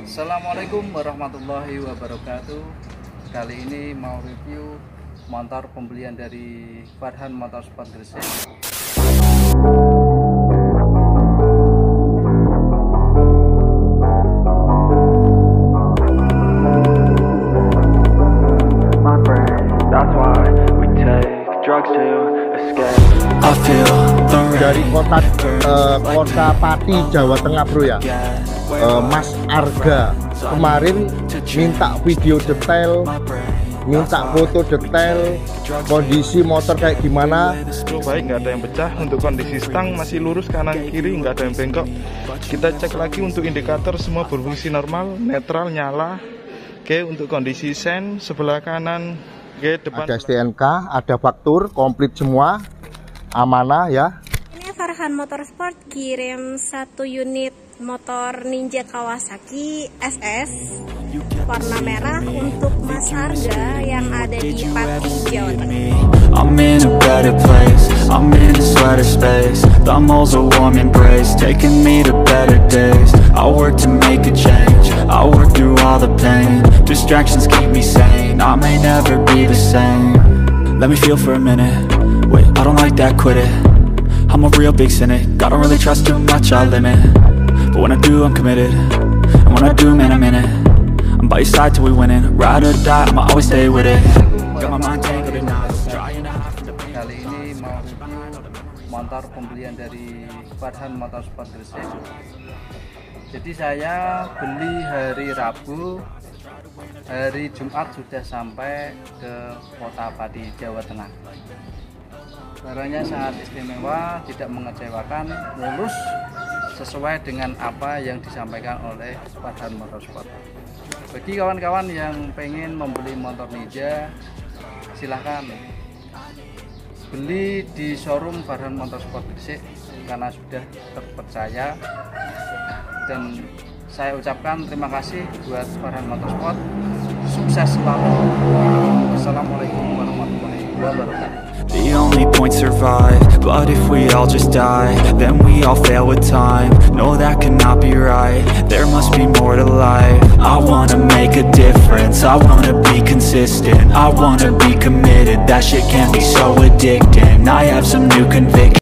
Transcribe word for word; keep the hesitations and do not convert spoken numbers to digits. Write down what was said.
Assalamualaikum warahmatullahi wabarakatuh. Kali ini mau review motor pembelian dari Farhan Motorsport Gresik. Dari kota uh, kota Pati, Jawa Tengah, bro ya. Uh, Mas Arga kemarin minta video detail, minta foto detail kondisi motor kayak gimana. Baik, nggak ada yang pecah. Untuk kondisi stang masih lurus kanan kiri, nggak ada yang bengkok. Kita cek lagi untuk indikator semua berfungsi normal, netral nyala. Oke, untuk kondisi sen sebelah kanan, oke, depan ada S T N K, ada faktur komplit semua, amanah ya. Ini Farhan Motorsport kirim satu unit motor Ninja Kawasaki S S warna merah untuk Mas Arga yang ada di Pati, Jawa Tengah. I'm in a better place, I'm in a sweater space. The moles a warm embrace, taking me to better days. I work to make a change, I work through all the pain. Distractions keep me sane, I may never be the same. Let me feel for a minute, wait, I don't like that, quit it. I'm a real big cynic, I don't really trust too much, I limit. But when I do, I'm committed, and when I do, man, I'm in it. I'm by your side till we winning, ride or die, I'ma always stay with it. Got my mind tangled in knots, trying to hide from the pain. Kali ini mau review motor pembelian dari Farhan Motorsport Gresik. Jadi saya beli hari Rabu, hari Jumat sudah sampai ke kota Pati, Jawa Tengah. Barangnya sangat istimewa, tidak mengecewakan, mulus, sesuai dengan apa yang disampaikan oleh Farhan Motorsport. Bagi kawan-kawan yang pengen membeli motor Ninja, silahkan beli di showroom Farhan Motorsport Gresik karena sudah terpercaya. Dan saya ucapkan terima kasih buat Farhan Motorsport, sukses selalu. Assalamualaikum warahmatullahi wabarakatuh. The only point survive, but if we all just die, then we all fail with time. No, that cannot be right, there must be more to life. I wanna make a difference, I wanna be consistent, I wanna be committed, that shit can be so addicting. I have some new convictions.